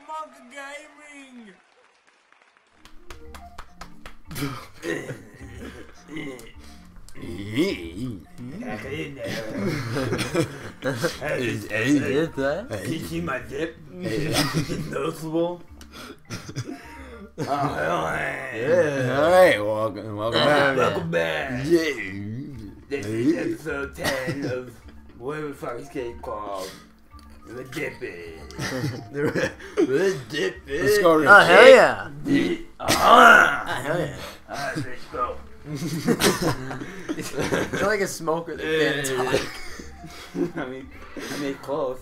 motherfucking gaming. Can you see my zip? It's noticeable. Oh, hell yeah. Alright, welcome back. Welcome back. Yeah. This is episode 10 of whatever the fuck it's getting called. The Dippin'. The Dippin'. Let's go, Rich. Oh, hell yeah. Hell yeah. Alright, let's go. You're like a smoker that can't talk. I mean, close.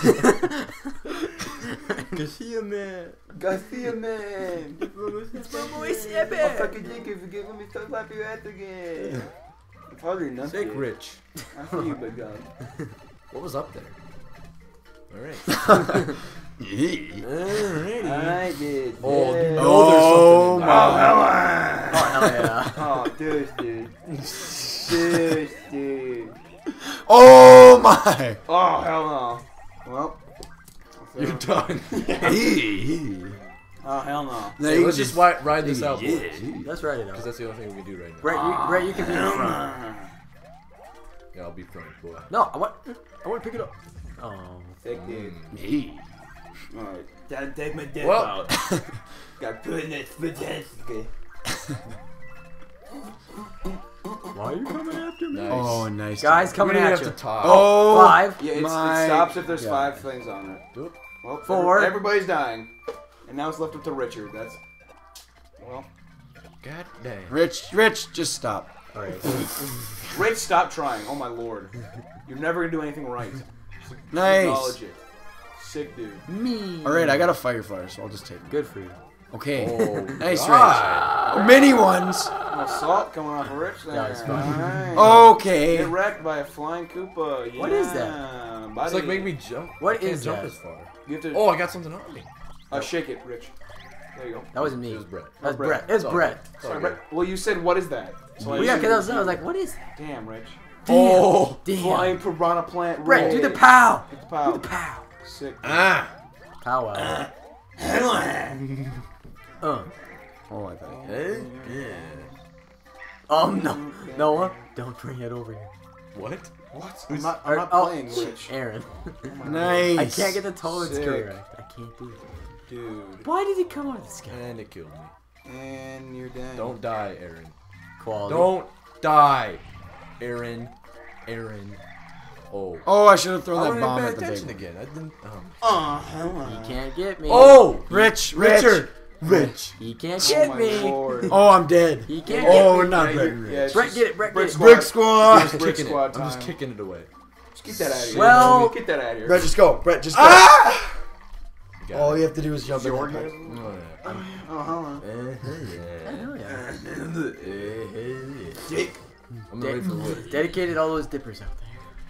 Garcia man. Garcia man. It's my boy I'll Sebe. fucking drink if you give me so slap your ass again. Probably nothing. Sick Rich. I see you, big gun. What was up there? Alright. Alright, dude. Oh, Yeah. you know there's something in there. Oh, hell yeah. Oh, hell yeah. Oh, dude. Oh my! Oh, hell no. Well, You're done. oh, hell no. Now Hey, you let's just just ride this out, boys. Let's write it Because out. that's the only thing we can do right now. Brett, you can be in Hell front. no. Yeah, I'll be front, boy. No, I want to pick it up. Oh. Sick, dude. Alright. Time to take my dip Well. out. Got put in that spaghetti. Why are you coming after me? Nice. Oh, nice. Guys, We coming didn't at have you. to talk. Oh, 5. Yeah, it My stops if there's God. 5 things on it. Oop. Well, 4. Everybody's dying. And now it's left up to Richard. That's... Well... God damn. Rich, just stop. All right. Rich, stop trying. Oh my lord. You're never gonna do anything right. Nice. Acknowledge it. Sick dude. Me. Alright, I got a firefly, so I'll just take it. Good for you. Okay. Oh, Nice, God. Rich. Mini ones. Oh, salt coming off of Rich there. That was fun. Alright. Okay. Get wrecked by a flying Koopa. Yeah. What is that? It's like make me jump. What I can't is jump that? as far. You have to... Oh, I got something on me. shake it, Rich. There you go. That wasn't me. It was Brett. That was Brett. Brett. It was It's all Brett. good. It's all Sorry, good. Brett. Well, you said, what is that? So Well, yeah, because I was like, what is that? Damn, Rich. Oh. Damn. Flying piranha plant. Brett, do the Rich. pow. Hit the pow. Do the pow. Sick. Ah. Pow wow. Oh, I thought. Oh no, Noah, don't bring it over here. What? What? I'm not Oh, playing, Rich. Aaron. Nice. I can't get the toilets Sick. correct. I can't do it. Dude. Why did he come out of the sky? And it killed me. And you're dead. Don't die, Aaron. Quality. Don't die, Aaron. Aaron. Oh. Oh, I should have thrown I that didn't bomb pay at the attention big one. again. I didn't. He can't get me. Oh, Rich. Richard. Rich. He can't Oh get my me. lord. Oh, I'm dead. He can't Oh, get me. not Yeah, Brett. yeah, it's Brett, just get it. Brett, Brick get it. squad. Brick squad. It's I'm just Brick kicking it. squad I'm just time. kicking it away. Just get that out of here. Well- Get that out of here. Brett, just go. Brett, just go. Ah! You got All it. you have to do is jump in. Your that orgasm? Oh, yeah. Uh-huh. Hell yeah. Dick. I'm ready for what? Dedicated all those dippers out there.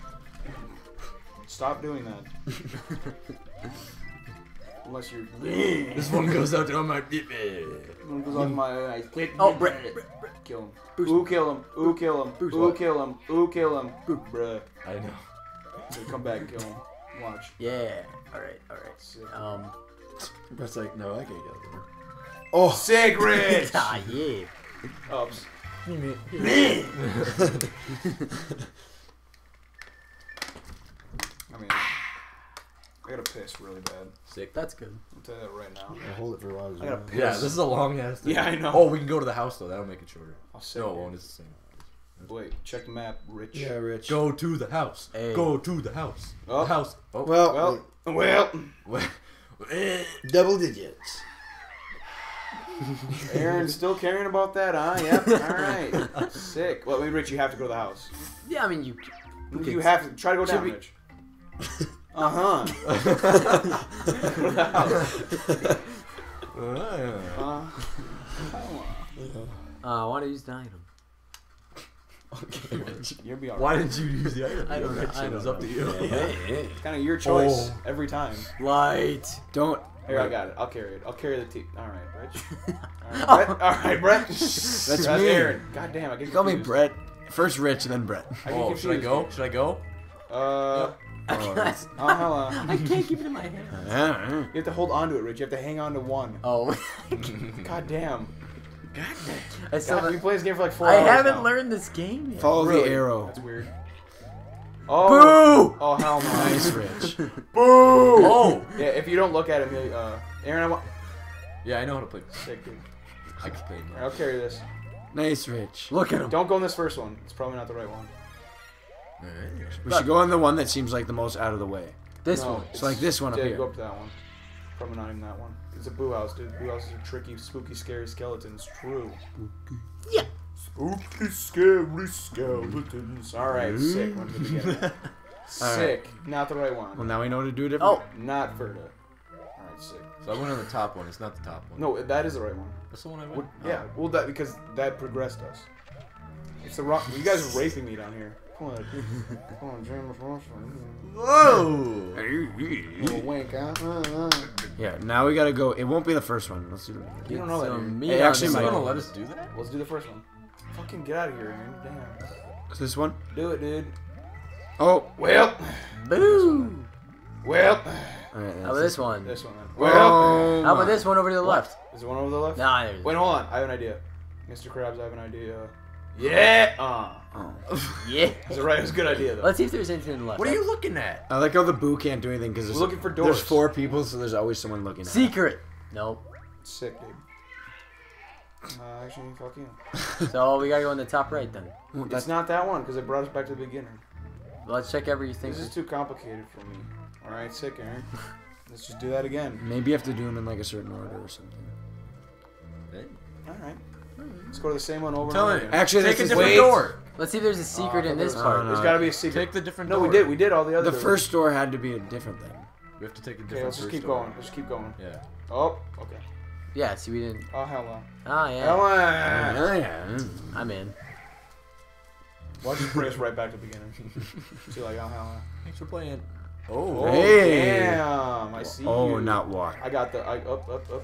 Stop doing that. Unless you're... This one goes out there on my dip. One goes on my eyes. Oh, Brett. Kill him. Boost Ooh, kill him. Ooh, kill him. Boost Ooh, what? kill him. Ooh, kill him. Bruh. I know. So come back and kill him. Watch. Yeah. All right. All right. Sick. Brett's like, no, I can't get over. Oh, Sick, Rich! Ah, yeah. Ups. I mean, I gotta piss really bad. Sick. That's good. I'll tell you that right now. I'll hold it for a while. I gotta piss. Yeah, this is a long ass thing. Yeah, I know. Oh, we can go to the house though. That'll make it shorter. I'll say No, it won't. It's the same. Wait, check the map, Rich. Yeah, Rich. Go to the house. Hey. Go to the house. Oh. The house. Oh. Well, Well, double digits. Aaron's still caring about that, huh? Yep. All right. Sick. Well, wait, Rich, you have to go to the house. Yeah, I mean you. You have to try to go Should down, we- Rich. Uh-huh. Go to the house. I want to use the item. Okay, Rich. You'll be alright. Why didn't you use the item? I don't know. It I don't was know. up to you. It's kind of your choice Oh. every time. Light. Don't. Here, I got it. I'll carry it. I'll carry the tea. All right, Rich. All right, Brett. All right, Brett. That's me. Aaron. God damn, I get Call me confused. Brett. First Rich, then Brett. I get Oh, should I confused. go? Should I go? I can't Oh, it's- Oh, hello. I can't keep it in my hand. You have to hold on to it, Rich. You have to hang on to one. Oh. God damn. I still God, we played this game for like 4 I hours haven't now. learned this game yet. Follow Really? the arrow. That's weird. Oh. Boo! Oh, hell no. Nice, Rich. Boo! Oh! Yeah, if you don't look at him, he'll, Aaron, I want... Yeah, I know how to play. Sick, dude. I can play. Alright, I'll carry this. Nice, Rich. Look at him. Don't go in this first one. It's probably not the right one. We should go on the one that seems like the most out of the way. This No, one. It's like this one up Yeah, here. go up to that one. Probably not even that one. It's a boo house, dude. Boo houses are tricky, spooky, scary skeletons. True. Yeah. Spooky, scary skeletons. Alright, sick. Went to the beginning. Sick. Not the right one. Well, now we know to do it different. Oh. Not Ferda. Alright, sick. So I went on the top one. It's not the top one. No, that is the right one. That's the one I went. What, yeah, well, that because that progressed us. It's the rock. You guys are raping me down here. Come on, dude. Come on, James. Whoa! Little wink, huh? Yeah, now we gotta go. It won't be the first one. Let's do it. You don't know that. So Dude. me It on actually this might- You one. gonna let us do that? Let's do the first one. Fucking get out of here, man. Damn. Is this one? Do it, dude. Oh. Well. Boo! Well. All right, How about this one? This one. Then. Well. Well. How about this one over to the left? Is there one over the left? Nah, there's Wait, hold on. I have an idea. Mr. Krabs, I have an idea. Yeah. Oh. Yeah. It's a right. It's a good idea though. Let's see if there's anything in the left. What are you looking at? I like how the boo can't do anything because We're looking for doors. There's 4 people, so there's always someone looking at it. Secret. Nope. Sick, dude. Actually, fuck you. So we gotta go in the top right then. Well, It's that's not that one because it brought us back to the beginning. Let's check everything. This is too complicated for me. All right, sick, Aaron. Let's just do that again. maybe you have to do them in like a certain order or something. All right. Let's go to the same one over Tell and it. over again. Actually, Take a this is different Wait. door. Let's see if there's a secret in this there's- part. no. There's got to be a secret. Take the different No, door. we did. We did all the other. The doors. first door had to be a different thing. We have to take a different Okay, let's just first keep door. going. Let's just keep going. Yeah. Oh, okay. Yeah, see we didn't. Oh, hell no. Ah, yeah. Hell Oh, yeah. I'm in. Why don't you bring us right back to the beginning? See, like, oh, hell no. Thanks for playing. Oh, Oh. Hey. damn. I see Oh, you. not walk. I got the. Up.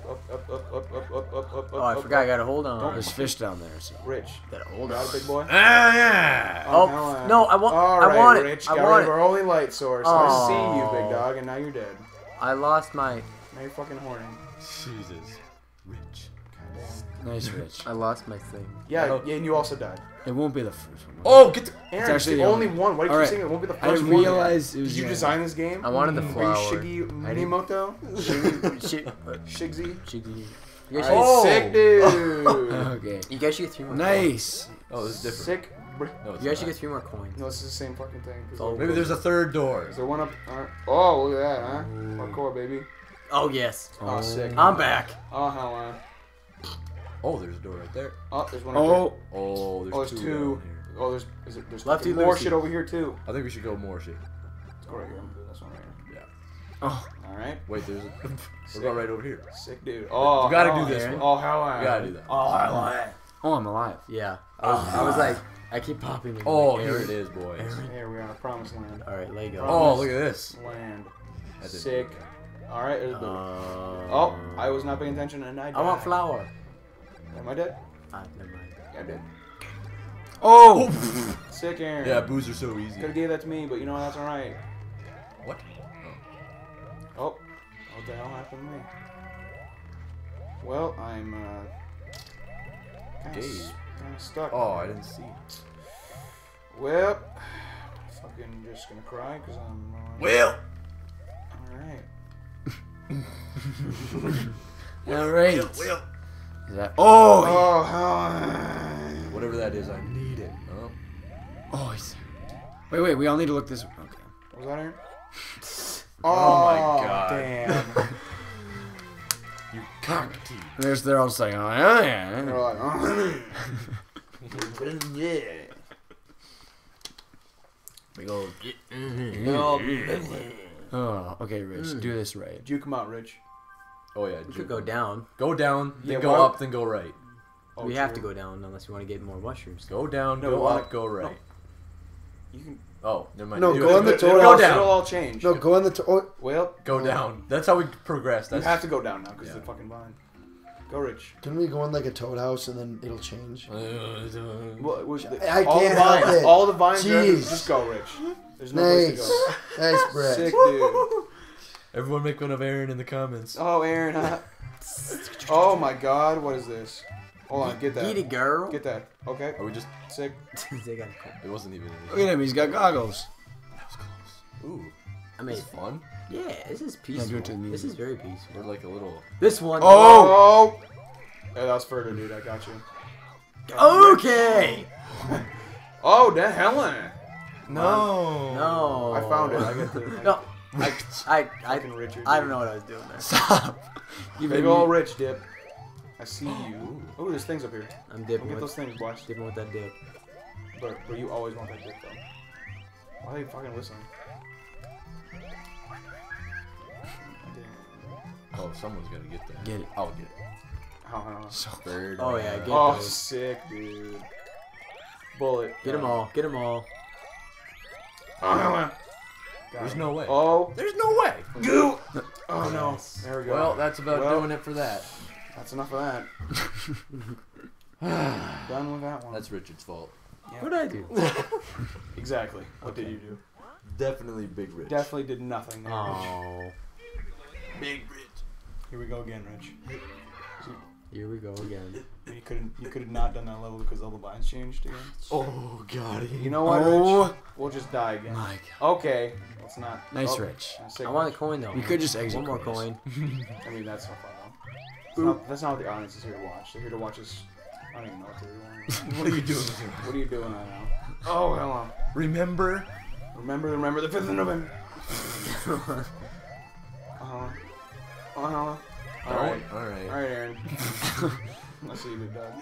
Oh, I forgot. I gotta hold on. There's fish down there. So. Rich. Gotta hold Got on. it, big boy? Ah, yeah. Oh, hell no. no, I want- All I right, want it. Rich. I Got want rid of our only light source. I Oh. see you, big dog, and now you're dead. I lost my. Now you're fucking horny. Jesus. Rich. Goddamn. Nice, Rich. I lost my thing. Yeah, yeah, and you also died. It won't be the first one. Oh, get the. Aaron, it's actually the the only only- one. Why do you keep Alright. saying it won't be the I first one? realized it was. Did you yeah. design this game? I wanted the Are you flower. Shiggy Minimoto? Shit. Shigsy? You guys, Alright, should, sick dude. Okay. you guys should get 3 more. Nice. Oh, this is different. Sick. No, it's You guys should not. get 3 more coins. No, it's the same fucking thing. Oh, Maybe there's a third door. Is there one up? Oh, look at that, huh? Hardcore, baby. Oh yes. Oh, sick. I'm back. Oh, hell on. Oh, there's a door right there. Oh, there's one up Oh. Oh, there's, Oh, there's two. two. down here. there. Oh, there's Lefty fucking more loosey. shit over here, too. I think we should go more shit. Let's go right here. I'm gonna do this one right here. Oh. Alright. Wait, there's a. Sick. What about right over here? Sick dude. Oh, You gotta hell do this on. one. Oh, hell on. You gotta do that. Oh, hell on. Oh, I'm alive. Yeah. I was like, I keep popping. Oh, like, here Aaron. it is, boys. Here we are on a promised land. All right, Lego. Oh, look at this. Land. I did. Sick. Alright, there's the. Oh, Oh, I was not paying attention and I died. I want flour. Am I dead? Ah, never mind. Yeah, I did. Oh. Sick, Aaron. Yeah, booze are so easy. Could have gave that to me, but you know that's alright. What? Oh, what the hell happened to me? Well, I'm kind Gabe. of stuck. Oh, I didn't see. Well, fucking just gonna cry because I'm. Will. Alright. All right. Will. Is that? Oh. Oh, hell. Whatever that is, I need it. Oh. Oh. He's... Wait. We all need to look this. Okay. Was that Aaron? Oh my God. Damn. You cockatoo. They're all saying, oh yeah. They're like, oh. Yeah. We go. Oh, okay, Rich. Do this right. Did you come out, Rich? Oh yeah. We could go down. Go down, then Yeah, go why- up, then go right. Oh, We have to true. go down unless we want to get more mushrooms. Go down, No, go why- up, go right. You can. Oh, never mind. No, Do go it. on the It'll toad all- house. It'll all change. No, go on the toad. Well, Go down. That's how we progress. you That's have to go down now because Yeah. the fucking vine. Go, Rich. Can we go in like a toad house and then it'll change? Well, I all can't the vines, help it. all the vines. Are, Jeez. just go, Rich. There's no place to Nice. go. Nice, Brett. Sick, dude. Everyone make fun of Aaron in the comments. Oh, Aaron. Oh my God, what is this? Hold on, get Get that. it, girl. Get that. Okay. Are we just? Sick. They got It wasn't even. Look at him. He's got goggles. That was close. Ooh, I mean, it's fun. yeah, this is do peaceful. it to the This music. is very peaceful. We're like a little. This one. Oh! Yeah, that was further, dude. I got you. Okay. Oh, the Helen. No. No. I found it. I got the. No. I Fucking Richard. I don't know what I was doing there. Stop. You Big made ol' me. Rich dip. I see you. Oh, there's things up here. I'm Go dipping get with, those things, watch. dipping with that dip. But you always want that dip, though. Why are you fucking listening? Oh, someone's gonna get that. Get it. I'll get it. How? So Third. Oh yeah, get Oh, those. sick, dude. Bullet. Get them all. Get them all. Oh, There's no way. Oh. There's no way. Goo! Oh, no. Yes. There we go. Well, that's about Well. doing it for that. That's enough of that. Done with that one. That's Richard's fault. What'd I do? Exactly. What did you do? Definitely Big Rich. Definitely did nothing there. Oh. Big Rich. Here we go again, Rich. Here we go again. You could have not done that level because all the lines changed again. Oh God. You know what, Oh. Rich? We'll just die again. my Okay. Let's not. Nice, oh, Rich. sick, I want a Rich. coin though. You could just exit. One more quiz. coin. I mean, that's not fun though. That's not what the audience is here to watch. They're here to watch us. I don't even know what they're doing. What are you doing? What are you doing right now? Oh, hello. Remember? Remember the 5th of November. Uh-huh. Uh-huh. Alright. Alright. Alright, Aaron. Let's see you, Doug.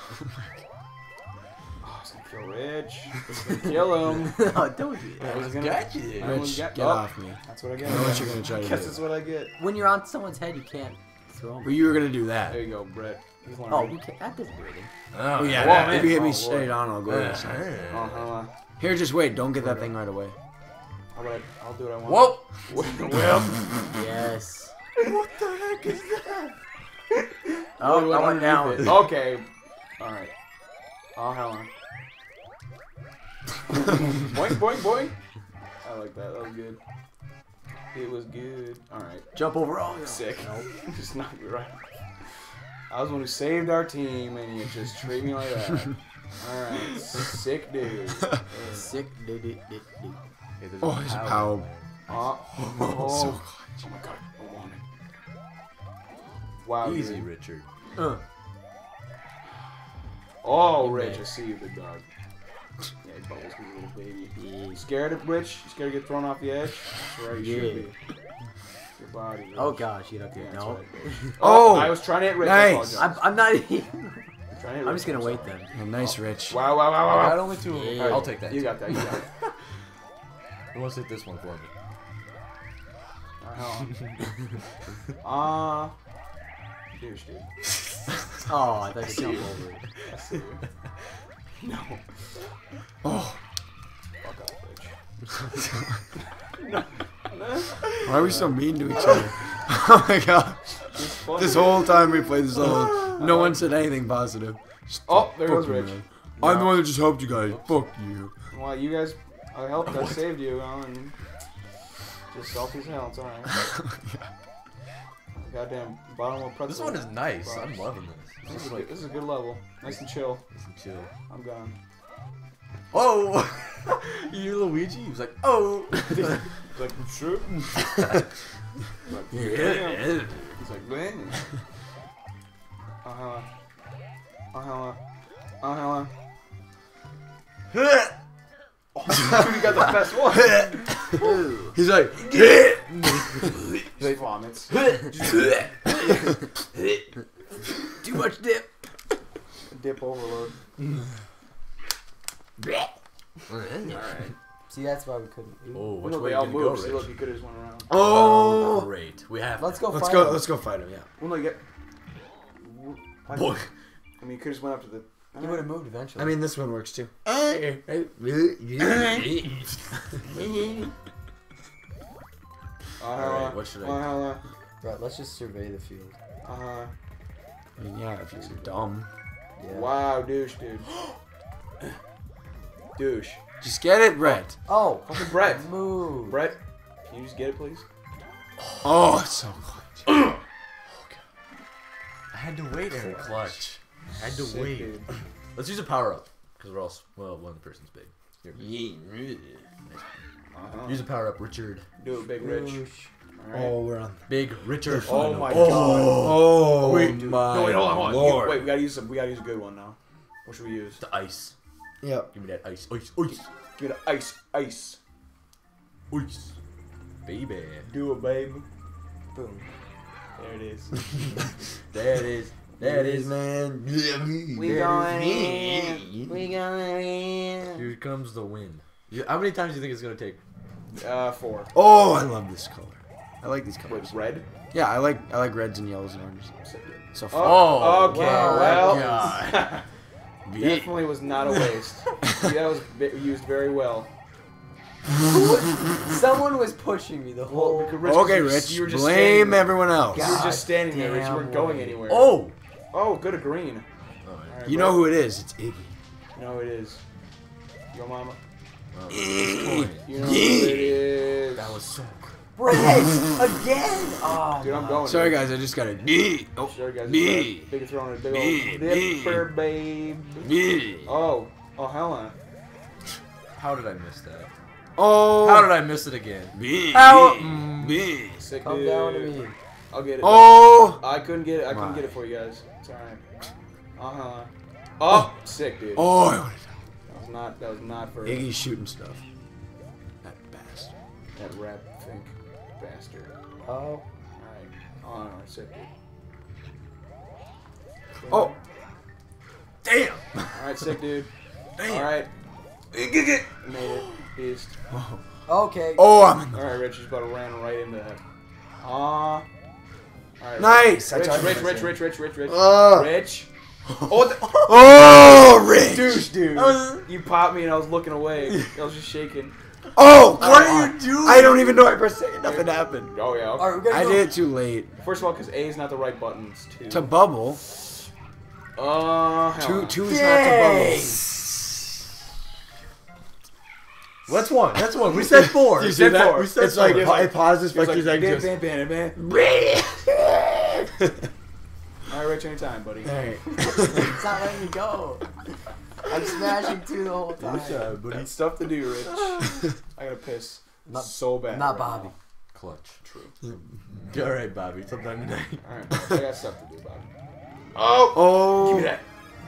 Oh, it's gonna kill Rich. It's gonna kill him. No, don't do that. I was gonna Got you. I almost Rich, got- get oh, off me. That's what I I get. know what you're gonna try to Guess do. that's what I get. When you're on someone's head, you can't throw Well, them. you were gonna do that. There you go, Brett. He's learning. Oh, we can't. That doesn't do anything. Oh yeah, Whoa, that, man. if you hit me Oh, straight Lord. on, I'll go to the side. Uh-huh. Here, just wait. Don't get that thing right away. I'll do what I want. Whoa! Well, Yes. What the heck is that? Oh, I went down. underneath it. Okay. Alright. Oh, hell on. Boink, boink, boink. I like that. That was good. It was good. Alright. Jump over. Oh, Sick. Nope. Just knocked me right. I was the one who saved our team, and you just treat me like that. Alright. Sick dude. Sick. Hey, there's Oh, there's a power. in there. Oh, So oh my god. I want it. Wow. Easy, dude. Richard. Oh, Rich, I see you, big dog. Yeah, he bubbles like a little baby. Yeah. You scared of Rich? You scared to get thrown off the edge? That's right, you should Yeah. be. Your body, Rich. Oh gosh, get up Yeah, here. that's No. right, Rich. Oh, I was trying to hit Rich. nice. I apologize. I'm not even. I'm trying to hit I'm Rich, just gonna sorry. wait then. Yeah, nice, Rich. Wow, wow, wow, I wow, got wow. only two. of them. Yeah. I'll take that. You got that, you got it. Who wants to take this one for me? Douche, dude. Oh, I thought you jumped over it. I see you. No. Oh, Fuck off, Rich. why are we so mean to each other? Oh my god. It's funny. This whole time we played this level, no one said anything positive. Just Oh, there fuck goes you, Rich. man. I'm the one that just helped you guys. Fuck you. Well, you guys, I helped, I saved you, and just salty as hell, it's alright. Goddamn bottomless pretzel. This one is nice. Box. I'm loving this. This is, this is a good level. Nice and chill. Nice and chill. I'm gone. Oh! You Luigi? He was like, oh! He's like, sure. Like, Yeah. He's like, when? Uh-huh. Uh-huh. Uh-huh. Dude, you got the best one. He's like, Just vomits. Too much dip. Dip overload. Alright. See, that's why we couldn't. Oh, which Well, way they are all you gonna go, move, so look, Rich? you could have just went around. oh. Great. We have Let's go. Let's fight go. him. Let's go fight him. Yeah. Well, no, you get. Boy. I mean, you could have just went up to the. He would have moved eventually. I mean, this one works too. Alright, what should I Right, let's just survey the field. Uh-huh. I mean, yeah, if you're dumb. Yeah. Wow, douche, dude. Douche. Just get it, Brett. Oh, Fucking Brett. move. Brett, can you just get it, please? Oh, it's so clutch. I had to wait, Aaron. Clutch. I had to Sick, wait. dude. Let's use a power up because we're all well. One person's big. Here. Uh-huh. Use a power up, Richard. Do it, Big Rich. All right. Oh, we're on. Big Richard. Oh my Oh, god. wait, No, wait, hold on. Lord. Wait, we gotta use a good one now. What should we use? The ice. Yep. Give me that ice. Ice. Ice. Give me the ice. Ice. Ice. Baby. Do it, baby. Boom. There it is. There it is. There it is. man. We going in. We going in. Here comes the wind. How many times do you think it's gonna take? 4. Oh, I love this color. I like these colors. Wait, red? Yeah, I like reds and yellows and oranges. So far. Oh, okay. wow, Well, God. definitely was not a waste. That was used very well. Someone was pushing me the whole. Well, because Rich, Okay, you were Rich. just Blame standing, everyone else. You were just standing there, Rich. You weren't Goddamn going way. anywhere. Oh. Oh, good, a green. Oh, All right, You bro. know who it is. It's Iggy. No, it is. Your mama. well, Iggy. You know who it is. that was so. Brett again. Oh, Dude, I'm going. Sorry, dude. guys. I just got a Oh, Sorry, guys. Me. Big throwing a big Me. old lipper, babe. Me. Oh, hell no. How did I miss that? Oh. How did I miss it again? Me. How- Me. Sick, come dude. down to me. I'll get it. Oh. I couldn't get it. I couldn't My. get it for you guys. It's alright. Oh, sick, dude. Oh. I wanted That was not for Iggy's shooting stuff. That bastard. that rap think bastard. Oh. Alright. Oh, no, sick, dude. Oh. Damn. Alright, sick, dude. Damn. Alright. Made it. Beast. Okay. Oh, I'm in the. Alright, Rich just about to ran right into that. Alright. Nice. I Rich, tried to Rich, miss Rich, it. Rich, Rich, Rich, Rich. Oh. Rich. Oh, Oh, Rich. douche, dude. You popped me and I was looking away. I was just shaking. Oh, what are you doing? I don't even know I pressed it. Nothing happened. Oh, yeah. Okay. All right, we gotta I go. did it too late. First of all, because A is not the right buttons, too. To bubble. Hell no. Two is not to bubble. That's one. That's one. We said 4. You We see said that? 4. We said It's like four. it pauses for It's like 2 seconds. bam, Just... bam, bam, bam. Alright, Rich, anytime, buddy. Alright. It's not letting me go. I'm smashing 2 the whole time. That's stuff to do, Rich. I gotta piss Not- so bad. Not right Bobby. now. Clutch. True. All right, Bobby. Sometime tonight. Alright, I got stuff to do, Bobby. Oh! Oh. Give me that.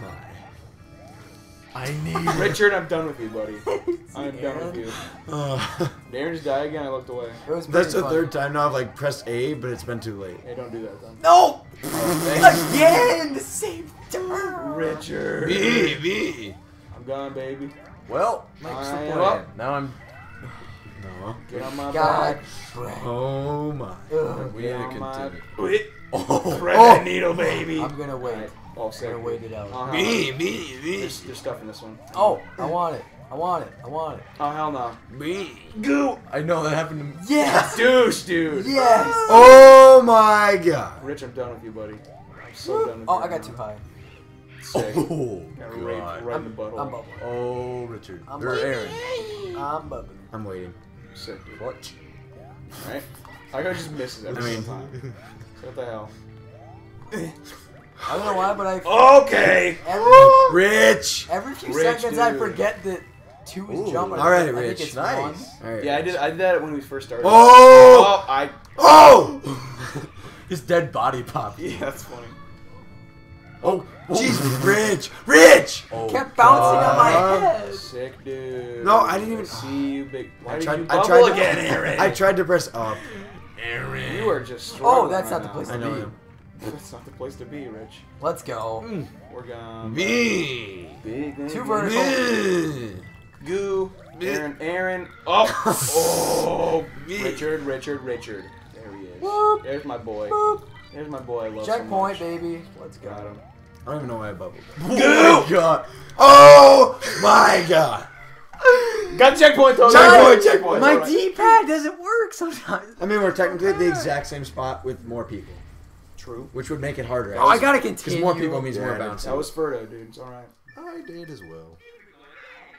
I need. Richard, I'm done with you, buddy. I'm done with you. Uh, Darren just died again, I looked away. It was that's pretty the fun. third time now I've like pressed A, but it's been too late. Hey, don't do that, then. No! Oh, Again! The same turn! Richard. B. I'm gone, baby. Well, makes the I am plan. up. Now I'm. No. Get on my God, back. Brett. Oh my. Ugh. We Get need to on my... continue. Wait. Oh. Thread Oh. that needle, baby. I'm gonna wait. Alright. Oh, I'm sick. gonna wait it out. B. There's stuff in this one. Oh, I want it. I want it. I want it. Oh, hell no. B. Goo! I know that happened to me. Yes! Douche, dude. Yes! Oh my god. Rich, I'm done with you, buddy. I'm so done with Oh, you. I got too high. Sick. Oh, Got raped God. right in the butthole. I'm bubbling. Oh, Richard. I'm Or bubbling. Aaron. I'm bubbling. I'm waiting. Sick, dude. Clutch. Alright? I gotta just misses every I mean- single time. So what the hell? I don't know why, but I Okay! Rich. every few Rich, seconds I dude. forget that 2 is Ooh. jumping. All right, I think Rich. it's Nice. 1. Alright. Yeah, I did that when we first started. Oh. I... Oh. His dead body popped. Yeah, that's funny. Oh, Jesus, Rich. Rich. Oh, Kept bouncing on my God. head. Sick, dude. No, I didn't even- see you, big... Why I did tried. you I bubble tried to. again, Aaron? I tried to press up. Aaron. You are just Oh, struggling that's right not the now. place I to know be. him. That's not the place to be, Rich. Let's go. We're gonna... Me. Big, big, 2 big. vertical. Me. Goo. Aaron. Oh! Oh! Richard. There he is. Whoop. There's my boy. Boop. There's my boy I love Checkpoint, so much. baby. Let's go. Got him. I don't even know why I bubbled. Oh my God. Oh my god. Got checkpoint though. Checkpoint. My Alright. D-pad doesn't work sometimes. I mean, we're technically at the exact same spot with more people, True. which would make it harder. Oh, I gotta Because continue. more people means more Yeah, bouncing. That was Furto, dude. It's alright. I did as well.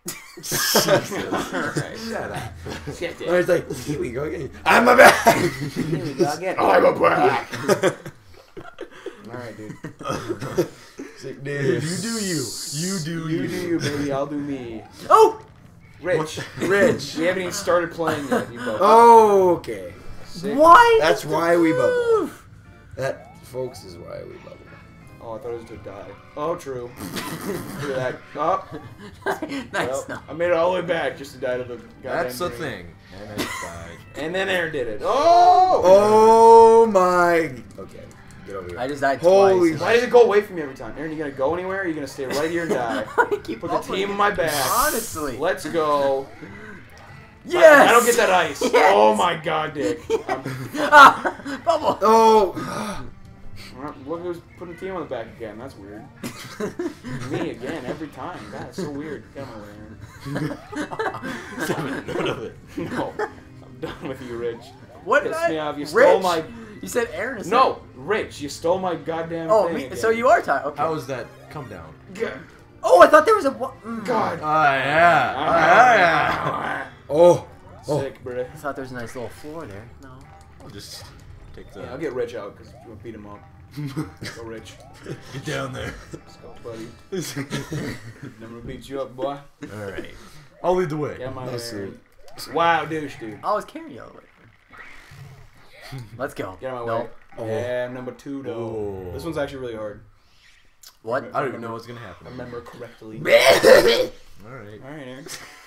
Alright. Shut up. Shut And it. it's like, here we go again. I'm a back. Here we go again. I'm a back. Alright, dude. Sick dude. You do you. You do You do you, baby. I'll do me. Oh! Rich. Rich. We haven't even started playing yet. You both. Oh, okay. Sick. Why? That's why we bubble. That, folks, is why we bubble. Oh, I thought it was to die. Oh, true. Look at that. Oh, Nice. well, No. I made it all the way back just to die to the goddamn That's the green. thing. And I died. And then Aaron did it. Oh! Oh my. Okay, get over here. I just died Holy twice. Why does it go away from me every time? Aaron, you gonna go anywhere or are you gonna stay right here and die? I keep Put the up with team it. on my back. Honestly. Let's go. Yes! I don't get that ice. Yes! Oh my god, Dick. Ah, bubble. Oh. Look who's putting the team on the back again. That's weird. Me again, every time. God, it's so weird. Get out of my way, Aaron. None of it. No. I'm done with you, Rich. What did Pissed me I? off. You stole Rich? my... You said Aaron. Is No, Rich, you stole my goddamn Oh, thing me, again. so you are tired. Okay. How was that? Come down. Oh, I thought there was a. God. Ah, yeah. Oh. Oh. Sick, bro. I thought there was a nice little floor there. No. I'll just take the. Yeah, I'll get Rich out because you want to beat him up. Go, Rich. Get down there. Let's go, buddy. I'm gonna beat you up, boy. Alright. I'll lead the way. Get my Nice, way, Aaron. Wow, douche, dude. I was carrying you all the way. Let's go. Get out of my No. way. Oh. Yeah, I'm number 2, though. Oh. This one's actually really hard. What? I don't even know what's gonna happen. I remember correctly. Alright. Alright, Aaron.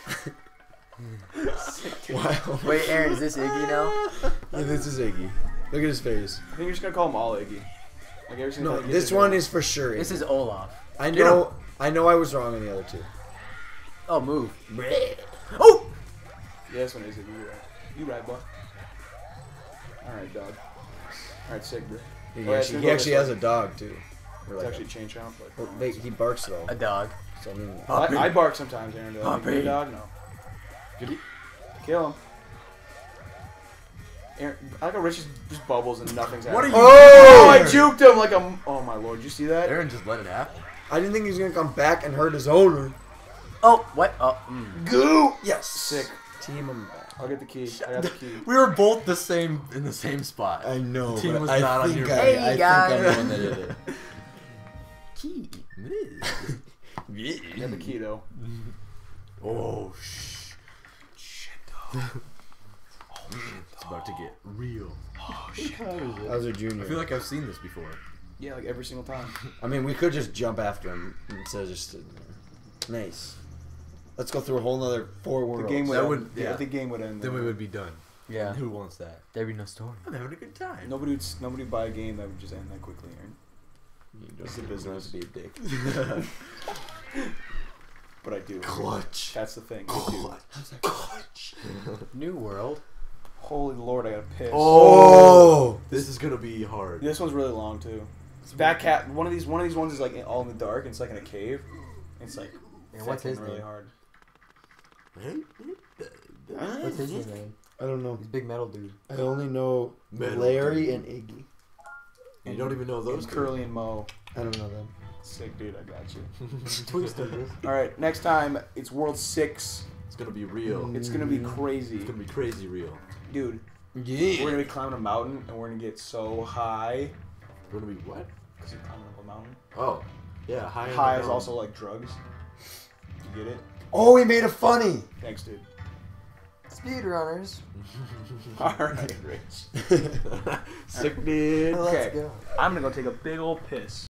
Wow. Wait, Aaron, is this Iggy now? Yeah, this is Iggy. Look at his face. I think you're just gonna call him all Iggy. Like every single No, time he this gets one his is for sure. This Iggy. is Olaf. I know. I know. I was wrong on the other two. Oh, move. name. Oh! Yeah, this one is Iggy. You're right. You right, boy. Alright, dog. Alright, sick, bro. He Oh, yeah, actually, it's he actually gonna has a dog too. Or It's like actually a chain chomp, but... oh, he barks though. A dog. So I mean, Puppy. I bark sometimes, Aaron. Do I make Puppy. a dog? No. Kill him. Aaron, I like how Rich just bubbles and nothing's happening. What are you Oh, I doing? juked him like a... Oh, my lord. Did you see that? Aaron just let it happen. I didn't think he was gonna come back and hurt his owner. Oh, what? Oh, Goo! Yes. Sick. Team him back. I'll get the key. I got the key. We were both the same in the same spot. I know. The team but was I not on think your I, Hey, I guys. think I'm the one that did it. key. I got the key, though. Oh, shit, though. Oh, shit. It's about to get real. Oh, shit. I was a junior. I feel like I've seen this before. Yeah, like every single time. I mean, we could just jump after him instead of just sitting there. Nice. Let's go through a whole nother 4 worlds. The game would That end. would- yeah. The game would end. Then we would be done. Yeah. And who wants that? There'd be no story. I'm having a good time. Nobody would buy a game that would just end that quickly, Aaron. It's a business. Be a dick. But I do. Clutch. That's the thing. I do. Clutch. New world. Holy lord, I gotta piss. Oh, this is gonna be hard. This one's really long too. That cat. One of these ones is like all in the dark. And it's like in a cave. It's like. And what's his really name? hard. What's his name? I don't know. He's a big metal dude. I only know Metal Larry dude. and Iggy. You don't even know those And two. Curly and Mo. I don't know them. Sick dude, I got you. Twister. All right, next time it's World 6. It's gonna be real. It's gonna be crazy, It's gonna be crazy real. dude. Yeah. We're gonna be climbing a mountain and we're gonna get so high. We're gonna be what? Cause you're climbing up a mountain. Oh, yeah. High. on the High is mountain. also like drugs. You get it? Oh, he made it funny. Thanks, dude. Speedrunners. All right, Rich. Sick dude. Okay. Let's go. I'm gonna go take a big old piss.